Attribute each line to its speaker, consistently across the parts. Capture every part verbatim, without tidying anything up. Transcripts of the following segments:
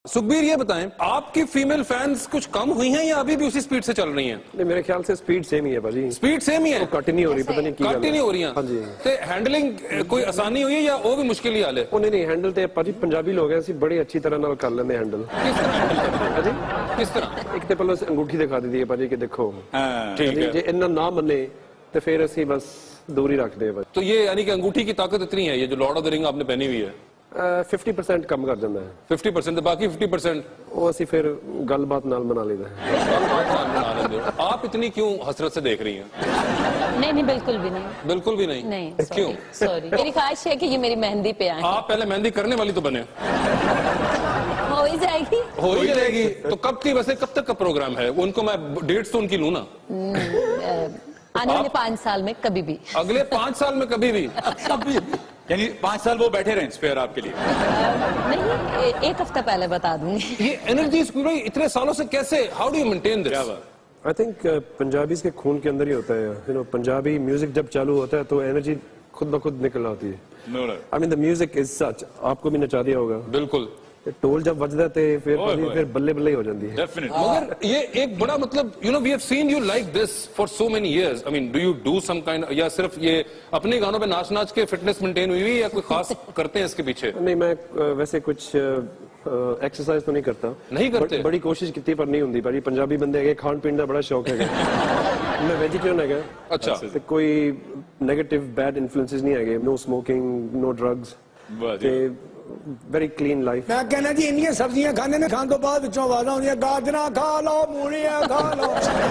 Speaker 1: सुखबीर ये बताएं, आपकी फीमेल फैंस कुछ कम हुई हैं या अभी भी उसी स्पीड से चल रही हैं?
Speaker 2: नहीं, मेरे ख्याल से स्पीड सेम ही है भाजी।
Speaker 1: स्पीड सेम ही है,
Speaker 2: तो कट नहीं हो रही, पता नहीं
Speaker 1: कट ही नहीं हो रही है।
Speaker 2: हाँ जी।
Speaker 1: तो हैंडलिंग कोई आसानी हुई है या वो भी मुश्किल ही हाल है?
Speaker 2: नहीं नहीं, हैंडल तो भाजी पंजाबी लोग हैं, ਅਸੀਂ बड़ी अच्छी तरह ਨਾਲ कर लेंगे हैंडल।
Speaker 1: किस तरह हैंडल करते हैं
Speaker 2: जी?
Speaker 1: किस तरह?
Speaker 2: एक तो पहले अंगूठी दिखा दी है भाजी कि देखो,
Speaker 1: ठीक है,
Speaker 2: जे इन्ना ना मने तो फिर ਅਸੀਂ बस दूरी रखते हैं।
Speaker 1: तो ये यानी कि अंगूठी की ताकत इतनी है, ये जो लॉर्ड ऑफ द रिंग आपने पहनी हुई है,
Speaker 2: फिफ्टी परसेंट कम कर जाता है।
Speaker 1: फिफ्टी परसेंट बाकी फिफ्टी परसेंट
Speaker 2: वो ਅਸੀਂ फिर गलबात नाल मना लेते हैं।
Speaker 1: आप इतनी क्यों हसरत से देख रही हैं?
Speaker 3: नहीं नहीं, बिल्कुल भी नहीं,
Speaker 1: बिल्कुल भी नहीं।
Speaker 3: नहीं,
Speaker 1: क्यों?
Speaker 3: सॉरी, मेरी ख्वाहिश है कि ये मेरी मेहंदी पे आए।
Speaker 1: आप पहले मेहंदी करने वाली तो बने।
Speaker 3: हो ही जाएगी,
Speaker 1: हो ही जाएगी। तो कब की, वैसे कब तक का प्रोग्राम है? उनको मैं डेट्स तो उनकी लूं ना।
Speaker 3: आने वाले पांच साल में कभी भी।
Speaker 1: अगले पांच साल में कभी भी?
Speaker 4: कभी भी। यानी पांच साल वो बैठे रहे स्पेयर आपके लिए?
Speaker 3: नहीं, एक हफ्ता पहले बता दूंगी।
Speaker 1: ये एनर्जी इतने सालों से कैसे, how do you maintain this?
Speaker 2: I think Punjabis के खून के अंदर ही होता है। यू नो, पंजाबी म्यूजिक जब चालू होता है तो एनर्जी खुद ब खुद निकल आती है। I mean the music is such, आपको भी नचा दिया होगा।
Speaker 1: बिल्कुल।
Speaker 2: टोल जब बजदा है फिर फिर बल्ले बल्ले हो जाती है।
Speaker 1: मगर ये एक बड़ा मतलब, you know, we have seen you like this for so many years. I mean, do you do some kind, या सिर्फ ये अपने गानों पे नाच नाच के फिटनेस मेंटेन हुई हुई या कोई खास करते हैं इसके पीछे?
Speaker 2: नहीं, मैं वैसे कुछ एक्सरसाइज तो नहीं करता।
Speaker 1: नहीं करते?
Speaker 2: बड़ी कोशिश की पर नहीं होती भाई। पंजाबी बंदे है, खान पीन का बड़ा शौक है। मैं वेजिटेरियन है।
Speaker 1: अच्छा।
Speaker 2: तो कोई नेगेटिव बैड इन्फ्लुएंसेस नहीं है। No smoking, no drugs, very clean life.
Speaker 5: मैं कहना जी इन्नियां सब्जियां खाने ने खान तो बाद विचों आवाज़ां आउंदियां, गाजरां खा लो, मूलियां खा लो,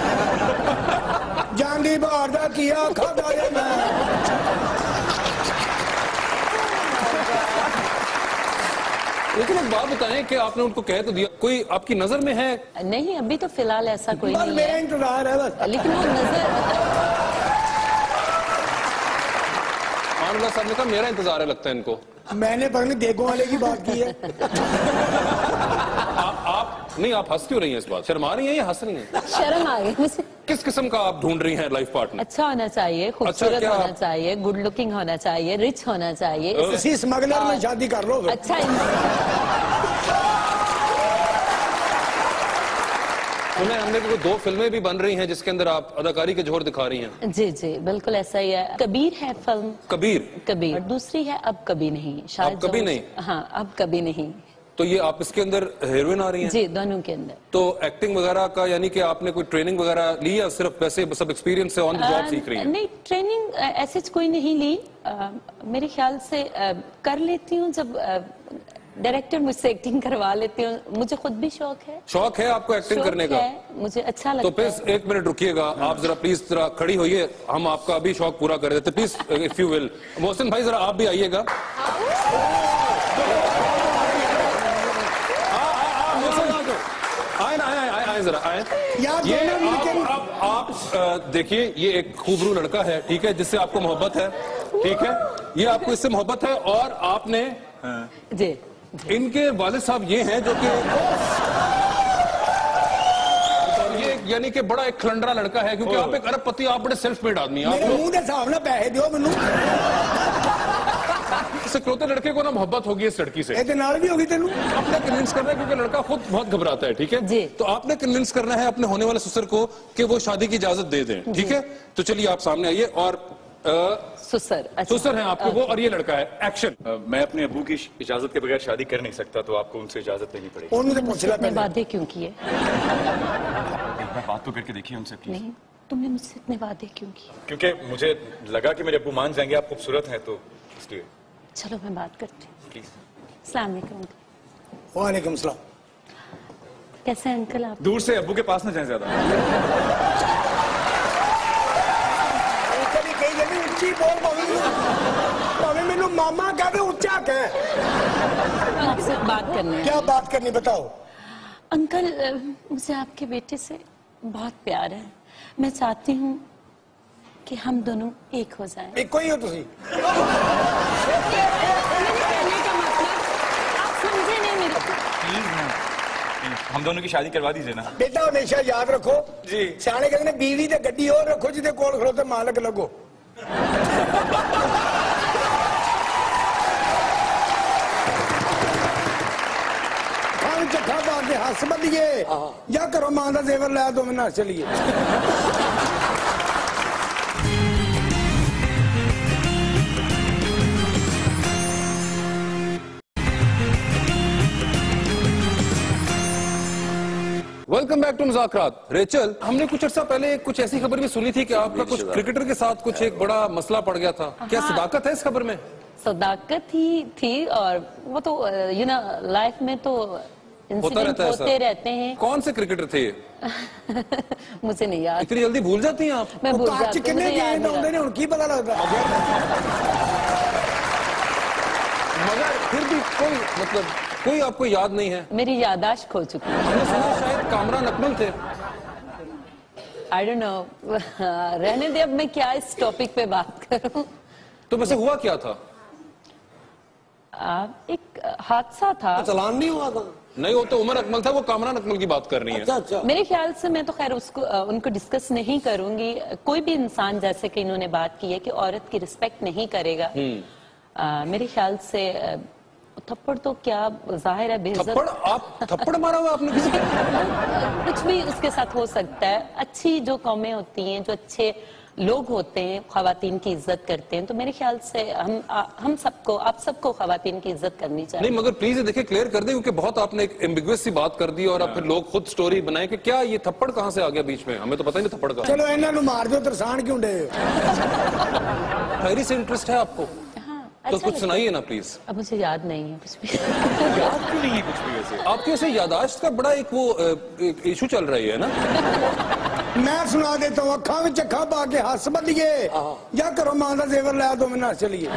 Speaker 5: जांडी बहार दा किया खादा जे मैं।
Speaker 1: लेकिन एक बात बताएं कि आपने उनको कह तो दिया, कोई आपकी नजर में है?
Speaker 3: नहीं, अभी तो फिलहाल ऐसा कोई नहीं है।
Speaker 5: मेरा इंतजार है बस।
Speaker 3: लेकिन वो नजर,
Speaker 1: मानूल्लाह साहब ने कहा मेरा इंतजार है, लगता है इनको।
Speaker 5: मैंने पता नहीं देगों वाले की बात की है।
Speaker 1: आ, आप नहीं, आप हंस क्यों रही हैं इस बात? शर्मा रही हैं या हंस रही हैं?
Speaker 3: शर्म आ गई मुझे।
Speaker 1: किस किस्म का आप ढूंढ रही हैं लाइफ पार्टनर?
Speaker 3: अच्छा होना चाहिए, खूबसूरत
Speaker 1: अच्छा,
Speaker 3: होना चाहिए, गुड लुकिंग होना चाहिए, रिच होना चाहिए,
Speaker 5: किसी स्मगलर में शादी कर लो।
Speaker 3: अच्छा
Speaker 1: सुना हमने कि दो फिल्में भी बन रही हैं जिसके अंदर आप अदाकारी के जोहर दिखा रही हैं।
Speaker 3: जी जी बिल्कुल ऐसा ही है। कबीर है फिल्म,
Speaker 1: कबीर
Speaker 3: कबीर दूसरी है अब कभी नहीं, शायद
Speaker 1: अब कभी नहीं।
Speaker 3: हाँ, अब कभी नहीं।
Speaker 1: तो ये आप इसके अंदर हीरोइन आ रही हैं?
Speaker 3: जी, दोनों के अंदर।
Speaker 1: तो एक्टिंग वगैरह का यानी कि आपने कोई ट्रेनिंग वगैरह ली या सिर्फ वैसे सब एक्सपीरियंस से ऑन द जॉब सीख रही हैं?
Speaker 3: नहीं, ट्रेनिंग ऐसे कोई नहीं ली। आ, मेरे ख्याल से आ, कर लेती हूँ जब डायरेक्टर मुझसे एक्टिंग करवा लेती हूँ। मुझे खुद भी शौक है।
Speaker 1: शौक है आपको एक्टिंग करने का?
Speaker 3: मुझे अच्छा लगता है।
Speaker 1: तो प्लीज एक मिनट रुकिएगा, आप जरा प्लीज जरा खड़ी होइए, हम आपका अभी शौक पूरा कर देते, please if you will. Mohsin भाई जरा आप भी आइएगा। आए ना, आए आए आए जरा आए। ये आप आप, आप देखिए, ये एक खूबरू लड़का है, ठीक है, जिससे आपको मोहब्बत है, ठीक है, ये आपको इससे मोहब्बत है, और आपने
Speaker 3: जी
Speaker 1: इनके वालिद साहब ये हैं जो कि ये यानी कि बड़ा एक खलंडरा लड़का है, क्योंकि आप एक अरबपति, आप बड़े सेल्फ मेड आदमी हैं।
Speaker 5: मेरे मुंह के हिसाब ना पैसे दियो मैनू।
Speaker 1: इकलौते लड़के को ना मोहब्बत होगी इस लड़की से।
Speaker 5: ए नाल भी होगी तेनू।
Speaker 1: आपने कन्विंस करना है, क्योंकि लड़का खुद बहुत घबराता है, ठीक है
Speaker 3: जी।
Speaker 1: तो आपने कन्विंस करना है अपने होने वाले ससुर को कि वो शादी की इजाजत दे दें, ठीक है? तो चलिए आप सामने आइए। और
Speaker 3: सुसर, अच्छा।
Speaker 1: सुसर हैं आपके वो, और ये लड़का है। एक्शन।
Speaker 4: मैं अपने अब्बू की इजाजत के बगैर शादी कर नहीं सकता, तो आपको उनसे इजाजत लेनी पड़ेगी।
Speaker 5: उन्होंने पूछ लिया
Speaker 3: इतने वादे क्यों किए?
Speaker 4: बात तो करके देखिए उनसे प्लीज।
Speaker 3: नहीं, तुमने मुझसे इतने वादे क्यों किए?
Speaker 4: क्योंकि मुझे लगा कि मेरे अब्बू मान जाएंगे, आप खूबसूरत हैं, तो इसलिए।
Speaker 3: चलो मैं बात करती हूँ।
Speaker 4: प्लीज।
Speaker 3: अस्सलाम वालेकुम।
Speaker 5: वालेकुम सलाम।
Speaker 3: कैसे हैं अंकल आप?
Speaker 4: दूर से, अब्बू के पास ना जाए ज्यादा।
Speaker 5: उच्ची बोल भावे मैनू मामा कहते उच्चा कह।
Speaker 3: आपसे बात करनी है।
Speaker 5: क्या बात करनी बताओ।
Speaker 3: अंकल, मुझे आपके बेटे से बहुत प्यार है। मैं चाहती हूँ कि हम दोनों एक हो जाएं।
Speaker 5: एक कोई हो तुसी?
Speaker 3: आप समझे नहीं मेरे को।
Speaker 4: प्लीज ना, हम दोनों की शादी करवा दीजिए ना।
Speaker 5: बेटा हमेशा याद रखो जी, सियाने कहते हैं बीवी ते गड्डी और रखो जिदे कोल खड़ोते मालक लगो। ਚੱਖਾ ਪਾ ਕੇ ਹੱਸ ਬੱਲੀਏ ਜਾਂ ਘਰੋਂ ਮਾਂ ਦਾ ਜ਼ੇਵਰ ਲੈ ਦੋਵੇਂ ਨਾਲ ਚਲੀਏ
Speaker 1: welcome back to Muzakraat. Rachel, हमने कुछ अर्सा पहले कुछ ऐसी खबर भी सुनी थी कि आपका कुछ क्रिकेटर के साथ कुछ एक बड़ा मसला पड़ गया था। क्या
Speaker 3: हाँ।
Speaker 1: सदाकत है इस खबर में?
Speaker 3: सदाकत ही थी और वो तो यू नो लाइफ में तो
Speaker 1: होता
Speaker 3: इंसिडेंट
Speaker 1: रहता है
Speaker 3: होते
Speaker 1: ऐसा।
Speaker 3: रहते हैं।
Speaker 1: कौन से क्रिकेटर थे ये?
Speaker 3: मुझे नहीं याद,
Speaker 1: इतनी जल्दी भूल जाती हैं आप?
Speaker 3: मैं भूल
Speaker 5: काच
Speaker 3: जाती हूँ,
Speaker 5: किन्ने
Speaker 3: मुझे याद
Speaker 5: गेंद
Speaker 3: नहीं
Speaker 5: आਉਂਦੇ ਨੇ ਹੁਣ ਕੀ ਪਤਾ ਲੱਗਦਾ
Speaker 1: मगर फिर भी कोई मतलब कोई आपको याद नहीं है?
Speaker 3: मेरी यादाश्त खो चुकी है।
Speaker 1: हमने सुना शायद कामरान अकमल थे।
Speaker 3: आई डोंट नो, रहने दे, अब मैं क्या इस टॉपिक पे बात करूं।
Speaker 1: तो वैसे हुआ क्या था?
Speaker 3: आ, एक हादसा था।
Speaker 6: चलान नहीं हुआ था?
Speaker 1: नहीं, वो तो उमर अकमल था, वो कामरान अकमल की बात कर रही है।
Speaker 6: अच्छा अच्छा।
Speaker 3: मेरे ख्याल से मैं तो खैर उसको अ, उनको डिस्कस नहीं करूंगी। कोई भी इंसान जैसे कि इन्होंने बात की है कि औरत की रिस्पेक्ट नहीं करेगा, आ, मेरे ख्याल से अ, थप्पड़ तो क्या जाहिर है बेइज्जत।
Speaker 1: थप्पड़? आप थप्पड़ मारा हुआ आपने किसी को?
Speaker 3: कुछ भी उसके साथ हो सकता है। अच्छी जो कौमें होती हैं, जो अच्छे लोग होते हैं, खवातीन की इज्जत करते हैं, तो मेरे ख्याल से हम आ, हम सबको, आप सबको खवातीन की इज्जत करनी चाहिए।
Speaker 1: नहीं, मगर प्लीज ये देखिए क्लियर कर दें, क्योंकि बहुत आपने एक एम्बिगुअस सी बात कर दी और अब फिर लोग खुद स्टोरी बनाए कि क्या ये थप्पड़ कहां से आ गया बीच में, हमें तो पता ही नहीं थप्पड़ का।
Speaker 5: ਚਲੋ ਇਹਨਾਂ ਨੂੰ ਮਾਰ ਦਿਓ ਤਰਸਾਨ ਕਿਉਂ ਡੇ
Speaker 1: शायरी से इंटरेस्ट है आपको
Speaker 3: हाँ,
Speaker 1: तो
Speaker 3: अच्छा
Speaker 1: कुछ
Speaker 3: लगता
Speaker 1: सुनाइए ना प्लीज।
Speaker 3: है। अब मुझे याद नहीं है कुछ भी।
Speaker 4: याद क्यों नहीं है कुछ भी वैसे?
Speaker 1: आपके वैसे यादाश्त का बड़ा एक वो इशू चल रही है ना?
Speaker 5: ਮੈਂ ਸੁਣਾ ਦੇਤਾ ਹੂੰ ਅੱਖਾਂ ਵਿੱਚ ਅੱਖਾਂ ਪਾ ਕੇ ਹੱਸ ਬੱਲੀਏ ਜਾਂ ਘਰੋਂ ਮਾਂ ਦਾ ਜ਼ੇਵਰ ਲੈ ਦੋਵੇਂ ਨਾਲ ਚਲੀਏ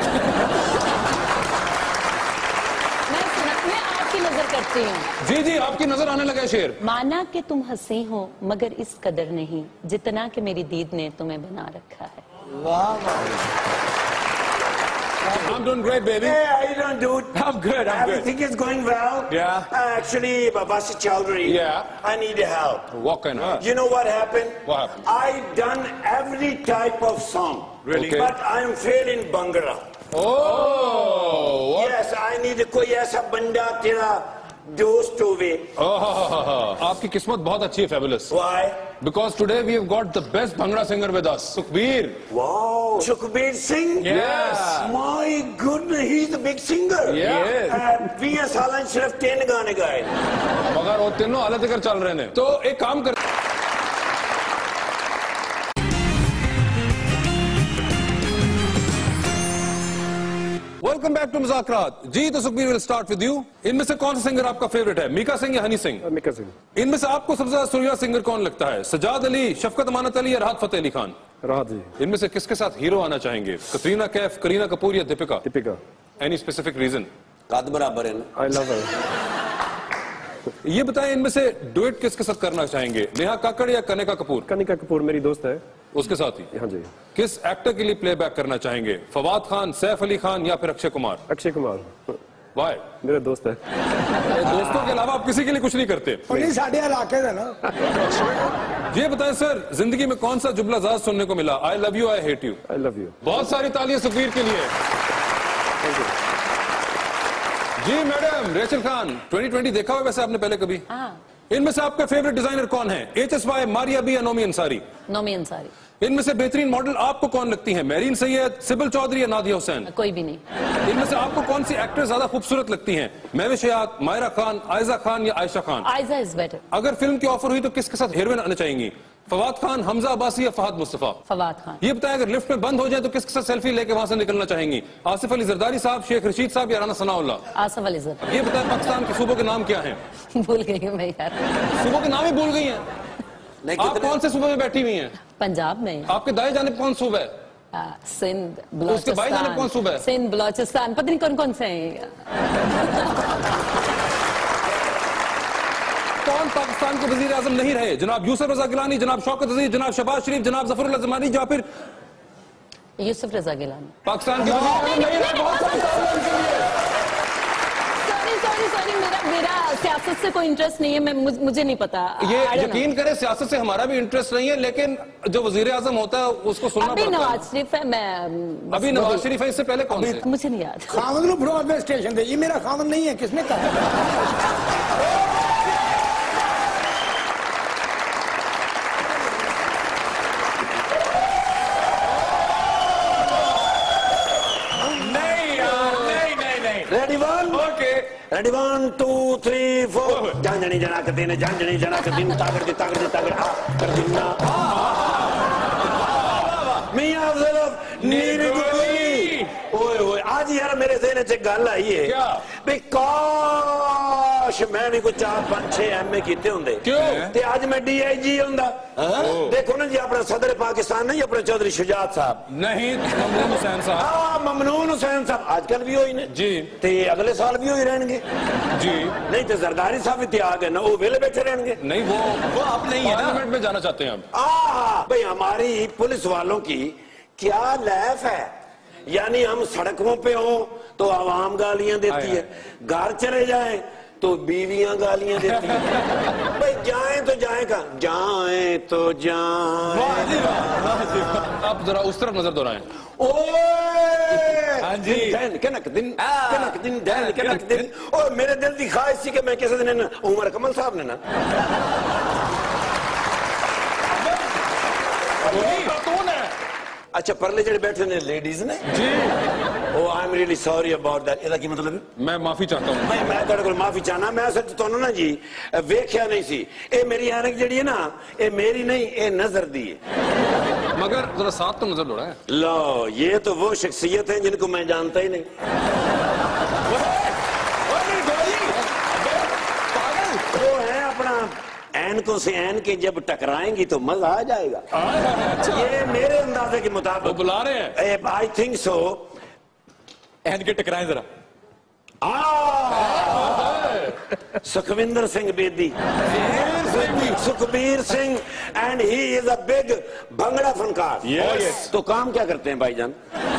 Speaker 3: मैं सुना, मैं आपकी नजर करती हूँ।
Speaker 1: जी जी, आपकी नजर आने लगा है शेर।
Speaker 3: माना कि तुम हंसी हो मगर इस कदर नहीं जितना कि मेरी दीद ने तुम्हें बना रखा है।
Speaker 6: वाह वाह।
Speaker 1: I'm doing great, baby.
Speaker 7: Hey, how you doing, dude?
Speaker 4: I'm good, I'm good.
Speaker 7: Everything is going well?
Speaker 4: Yeah.
Speaker 7: Uh, actually, Babasi Chowdhury.
Speaker 4: Yeah.
Speaker 7: I need help.
Speaker 1: What kind of?
Speaker 7: You know what happened?
Speaker 1: What happened?
Speaker 7: I done every type of song.
Speaker 4: Really?
Speaker 1: Okay.
Speaker 7: But I am failing Bhangra.
Speaker 1: Oh, what?
Speaker 7: Yes, I need कोई ऐसा बंदा तेरा दोस्त होवे.
Speaker 1: Oh, आपकी किस्मत बहुत अच्छी है, fabulous.
Speaker 7: Why?
Speaker 1: Because today we have got the best Bhangra singer with us, Sukhbir.
Speaker 7: Wow. Sukhbir Singh?
Speaker 1: Yes.
Speaker 7: My goodness, he's a big singer.
Speaker 1: Yeah.
Speaker 7: Uh, बीस साल सिर्फ तीन गाने गाए.
Speaker 1: मगर वो तीनों अलग जगह चल रहे हैं। तो एक काम कर, वेलकम बैक टू मुज़ाकरात। जी, तो Sukhbir will start with you. इनमें से कौन सा सिंगर आपका फेवरेट है, मीका सिंह या हनी सिंह?
Speaker 2: मिका सिंह।
Speaker 1: इनमें से आपको सबसे ज्यादा सुरीला सिंगर कौन लगता है, सजाद अली, शफकत अमानत अली या राहत फतेह अली खान?
Speaker 2: राहत जी।
Speaker 1: इनमें से किसके साथ हीरो आना चाहेंगे, कतरीना कैफ, करीना कपूर या Deepika?
Speaker 2: Deepika.
Speaker 1: Any specific reason?
Speaker 6: कद बराबर है ना।
Speaker 2: I love her.
Speaker 1: ये बताएं, इनमें से डुएट किसके साथ करना चाहेंगे, नेहा काकड़ या कनिका कपूर?
Speaker 2: कनिका कपूर मेरी दोस्त है।
Speaker 1: उसके साथ ही?
Speaker 2: हाँ जी।
Speaker 1: किस एक्टर के लिए प्लेबैक करना चाहेंगे, फवाद खान, सैफ अली खान या फिर अक्षय कुमार?
Speaker 2: अक्षय कुमार।
Speaker 1: वाई?
Speaker 2: मेरा दोस्त है।
Speaker 1: दोस्तों के अलावा आप किसी के लिए कुछ नहीं करते?
Speaker 5: ਉਹ ਨਹੀਂ ਸਾਡੇ ਇਲਾਕੇ ਦਾ ना
Speaker 1: ये बताएं सर, जिंदगी में कौन सा जुमला ज्यादा सुनने को मिला, I love you, I hate you?
Speaker 2: I love you.
Speaker 1: बहुत सारी तालियां सुखबीर के लिए। जी madam, Rachel Khan, twenty twenty देखा हुआ वैसे आपने पहले कभी?
Speaker 3: हाँ,
Speaker 1: इनमें से आपका फेवरेट डिजाइनर कौन है, H S Y, Maria B या नोमी अंसारी?
Speaker 3: नोमी अंसारी।
Speaker 1: इनमें से बेहतरीन मॉडल आपको कौन लगती है, मेरीन सैयद, सिबिल चौधरी या नादिया हुसैन?
Speaker 3: कोई भी नहीं।
Speaker 1: इनमें से आपको कौन सी एक्ट्रेस ज्यादा खूबसूरत लगती हैं, महविश हयात, मायरा खान, आयजा खान या आयशा खान?
Speaker 3: Aiza is better.
Speaker 1: अगर फिल्म की ऑफर हुई तो किसके साथ हीरोइन आना चाहेंगी, फवाद खान, हमजा अब्बासी या फहद मुस्तफा?
Speaker 3: फवाद खान।
Speaker 1: ये बताएं, अगर लिफ्ट में बंद हो जाए तो किसके साथ सेल्फी लेके वहां से निकलना चाहेंगी, आसिफ अली जरदारी साहब, शेख रशीद साहब या राना सनाउल्लाह?
Speaker 3: आसफ अली जरदारी।
Speaker 1: ये बताएं, पाकिस्तान के सूबों के नाम क्या हैं?
Speaker 3: भूल गई हूँ मैं यार,
Speaker 1: सूबों के नाम ही भूल गई हैं।
Speaker 6: नहीं
Speaker 1: आप
Speaker 6: कितने
Speaker 1: कौन से सूबे में बैठी हुई हैं?
Speaker 3: पंजाब में।
Speaker 1: आपके दाएं जाने कौन सूबा है?
Speaker 3: आ, सिंध,
Speaker 1: उसके बाएं जाने कौन सूबा है?
Speaker 3: सिंध, बलोचिस्तान, पता नहीं कौन कौन से हैं।
Speaker 1: कौन पाकिस्तान के वजीर आजम नहीं रहे, जनाब यूसुफ रजा गिलानी, जनाब शौकत अजीज, जनाब शहबाज शरीफ, जनाब जफरुल्लाह ज़मानी या फिर
Speaker 3: यूसुफ रजा गिलानी?
Speaker 1: पाकिस्तान के वजीर आजम नहीं रहे? बहुत सारे सवाल हैं इनके लिए।
Speaker 3: सॉरी सॉरी सॉरी, मेरा मेरा सियासत से कोई इंटरेस्ट नहीं है, मैं मुझ, मुझे नहीं पता।
Speaker 1: ये
Speaker 3: I don't know।
Speaker 1: यकीन करें, सियासत से हमारा भी इंटरेस्ट नहीं है, लेकिन जो वजीर आजम होता है उसको सुनना
Speaker 3: अभी
Speaker 1: पड़ता है।
Speaker 3: नवाज शरीफ है, मैं
Speaker 1: अभी नवाज शरीफ है, इससे पहले कौन थे?
Speaker 3: मुझे नहीं याद।
Speaker 5: खामद ਨੂੰ ਫੜੋ ਆਪਣੇ ਸਟੇਸ਼ਨ ਤੇ, ਇਹ ਮੇਰਾ ਖਾਮਦ नहीं है, किसने कहा?
Speaker 7: Ready one two three four झांझणी जना के दिन झांझणी जना के दिन तागड़ दी तागड़ दी तागड़ आ कर दिना मियां ज़रफ नीरी गुली ओए ओए आज यार मेरे ज़हन च गल आई है
Speaker 1: क्या
Speaker 7: भी काश मैं भी कुछ चार पांच छह एमए कीते होंदे
Speaker 1: क्यों
Speaker 7: ते आज मैं डीआईजी होंदा देखो ना जी अपना सदर पाकिस्तान नहीं अपने चौधरी शुजात साहब
Speaker 1: नहीं ममनून हुसैन साहब
Speaker 7: हाँ ममनून हुसैन साहब आजकल भी होई ने
Speaker 1: जी
Speaker 7: ते अगले साल भी होई रहेंगे
Speaker 1: जी
Speaker 7: नहीं तो जरदारी साहब भी त्याग है ना वो वेले बैठे रहेंगे
Speaker 1: नहीं वो वो आप नहीं है पार्लियामेंट में जाना चाहते हैं आप
Speaker 7: आ भाई हमारी पुलिस वालों की क्या लैफ है यानी हम सड़कों पे हो तो आवाम गालियां देती है घर चले जाएं तो बीवियां गालियां देती है भाई जाएं तो जाएं कहां जाएं तो जाएं
Speaker 1: आप जरा उस तरफ नजर दोहराएं
Speaker 7: ओए
Speaker 4: हाँ जी।
Speaker 7: दिन कनक दिन कनक दिन दिन कनक दिन और मेरे दिल की ख्वाहिश थी कि मैं किसी दिन ना उमर कमल साहब ने ना अच्छा परले जेड़े बैठे ने लेडीज ने
Speaker 1: जी
Speaker 7: oh I am really sorry about that ਇਹਦਾ ਕੀ ਮਤਲਬ ਹੈ
Speaker 1: मैं माफी चाहता हूँ
Speaker 7: ਨਹੀਂ ਮੈਂ ਤੁਹਾਡੇ ਕੋਲ ਮਾਫੀ ਚਾਹਨਾ ਮੈਂ ਅਸਲ ਚ ਤੁਹਾਨੂੰ ਨਾ ਜੀ ਵੇਖਿਆ ਨਹੀਂ ਸੀ ਇਹ ਮੇਰੀ ਐਨਕ ਜਿਹੜੀ ਹੈ ਨਾ ਇਹ ਮੇਰੀ ਨਹੀਂ ਇਹ ਨਜ਼ਰ ਦੀ ਹੈ
Speaker 1: मगर जरा साथ तो नजर दोहराएं
Speaker 7: लो ये तो वो शख्सियत है जिनको मैं जानता ही नहीं वो है अपना ऐनकों से ऐन के जब टकराएंगी तो मजा आ जाएगा ये मेरे अंदाजे के
Speaker 1: वो
Speaker 7: मुताबिक
Speaker 1: बुला रहे हैं
Speaker 7: आई थिंक सो
Speaker 4: एन के टकराएं जरा
Speaker 7: Sukhwinder Singh Bedi Sukhbir Singh and he is a big bhangra फनकार
Speaker 1: Yes.
Speaker 7: तो काम क्या करते हैं भाईजान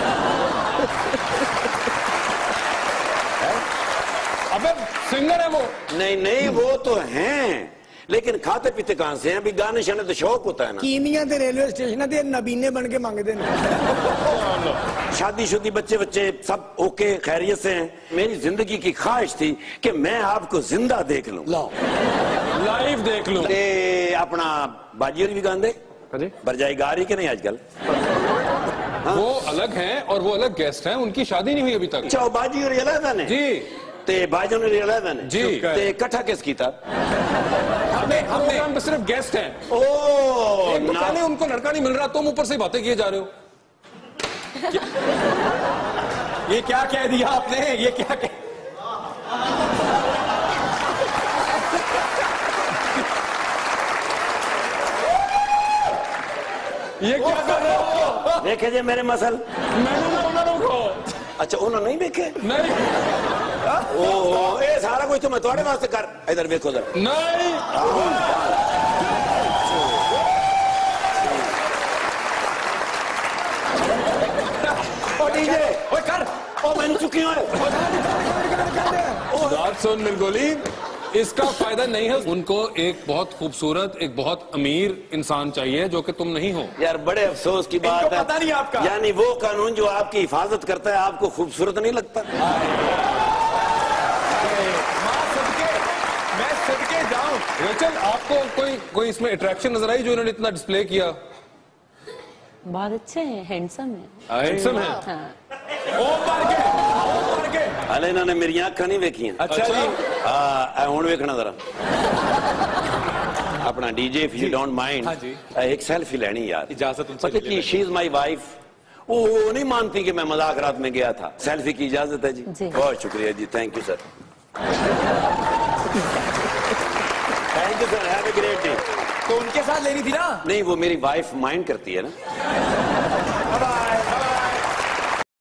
Speaker 1: अबे सिंगर है वो
Speaker 7: नहीं नहीं वो तो हैं लेकिन खाते पीते कहां से हैं अभी गाने शाने तो शौक होता है ना
Speaker 5: कीनिया ते रेलवे स्टेशन ते नबीने बन के मांगते हैं
Speaker 7: शादीशुदी बच्चे बच्चे सब ओके खैरियत से हैं मेरी जिंदगी की ख्वाहिश थी कि मैं आपको जिंदा देख लूं
Speaker 1: लाइव देख लूं
Speaker 7: ते अपना बाजी और भी गांदे बरजाई गा रही कि नहीं आजकल
Speaker 1: वो अलग हैं और वो अलग गेस्ट हैं उनकी शादी नहीं हुई अभी तक
Speaker 7: अच्छा बाजी और अलग ने
Speaker 1: जी
Speaker 7: ते बाजन और अलग ने
Speaker 1: जी।
Speaker 7: ते इकट्ठा किस कीता
Speaker 1: हमने हमने हम पे सिर्फ गेस्ट हैं
Speaker 7: ओ
Speaker 1: एक तो
Speaker 7: ना-
Speaker 1: पहले उनको लड़का नहीं मिल रहा तुम ऊपर से बातें किए जा रहे हो
Speaker 4: ये क्या कह दिया आपने ये क्या कह
Speaker 1: ये क्या कर रहे हो
Speaker 7: देखे जे मेरे मसल
Speaker 1: मैंने ना उन्होंने को
Speaker 7: अच्छा उन्होंने नहीं देखे
Speaker 1: नहीं
Speaker 7: ओहो ये सारा कुछ तो मैं थोड़े वास्ते कर इधर देखो जरा
Speaker 1: नहीं
Speaker 7: ओ डीजे ओए कर ओ मैंने चुकी हूं
Speaker 1: बात सुन मिर्गोली इसका फायदा नहीं है उनको एक बहुत खूबसूरत एक बहुत अमीर इंसान चाहिए जो कि तुम नहीं हो
Speaker 7: यार बड़े अफसोस की बात
Speaker 4: इनको
Speaker 7: है
Speaker 4: पता नहीं आपका।
Speaker 7: यानी वो कानून जो आपकी हिफाजत करता है आपको खूबसूरत नहीं लगता
Speaker 4: मां सदके मैं सदके जाऊं
Speaker 1: रेचल आपको कोई कोई इसमें अट्रैक्शन नजर आई जो इन्होंने इतना डिस्प्ले किया
Speaker 3: बहुत अच्छे हैं हैंडसम है
Speaker 1: हैंडसम है
Speaker 3: हाँ
Speaker 4: ओ मर गए ओ मर गए
Speaker 7: हले इन्होंने मेरी अखा नहीं देखी
Speaker 4: अच्छा जी
Speaker 7: हाँ हूं वेखना जरा अपना DJ if you don't mind
Speaker 4: हाँ जी।
Speaker 7: एक सेल्फी लेनी यार
Speaker 4: इजाजत उनसे
Speaker 7: पता
Speaker 4: ले
Speaker 7: की शी इज माई वाइफ वो वो नहीं मानती कि मैं मजाक रात में गया था सेल्फी की इजाजत है जी
Speaker 3: जी।
Speaker 7: बहुत शुक्रिया जी thank you sir thank you sir have a great day
Speaker 4: तो उनके साथ लेनी थी ना
Speaker 7: नहीं वो मेरी वाइफ माइंड करती है ना